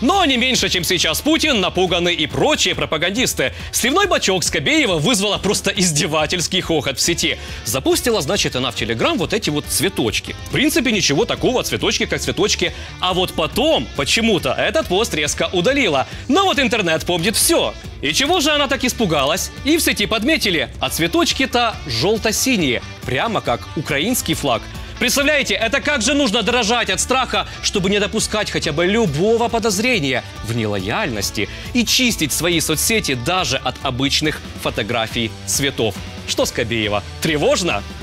Но не меньше, чем сейчас Путин, напуганы и прочие пропагандисты. Сливной бачок Скобеева вызвала просто издевательский хохот в сети. Запустила, значит, она в Телеграм вот эти вот цветочки. В принципе, ничего такого, цветочки как цветочки. А вот потом, почему-то, этот пост резко удалила. Но вот интернет помнит все. И чего же она так испугалась? И в сети подметили, а цветочки-то желто-синие, прямо как украинский флаг. Представляете, это как же нужно дрожать от страха, чтобы не допускать хотя бы любого подозрения в нелояльности и чистить свои соцсети даже от обычных фотографий цветов. Что, Скобеева, тревожно?